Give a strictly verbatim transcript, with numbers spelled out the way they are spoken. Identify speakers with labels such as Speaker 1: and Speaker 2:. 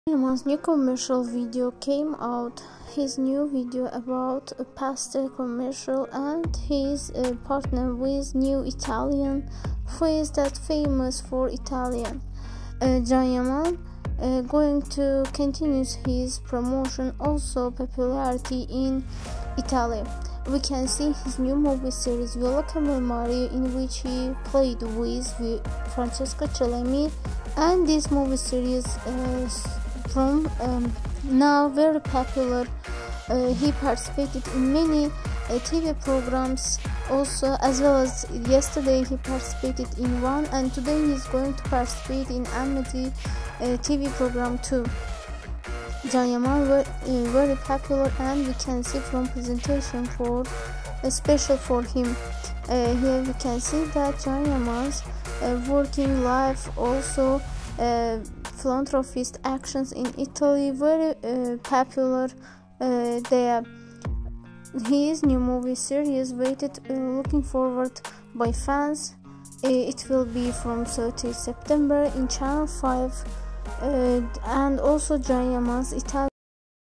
Speaker 1: Yaman's new commercial video came out. His new video about a pasta commercial, and his uh, partner with new Italian who is that famous for Italian. Uh, Can Yaman uh, going to continue his promotion, also popularity in Italy. We can see his new movie series Viola Cavalmari, in which he played with Francesca Celemi, and this movie series uh, from um, now very popular. Uh, he participated in many uh, T V programs also, as well as yesterday he participated in one, and today he's going to participate in Amity uh, T V program too. Can Yaman were uh, very popular, and we can see from presentation for uh, special for him. Uh, here we can see that Can Yaman's uh, working life, also uh, philanthropist actions in Italy, very uh, popular. Uh, there, his new movie series waited, uh, looking forward by fans. Uh, it will be from thirtieth September in Channel five, uh, and also Can Yaman's Italian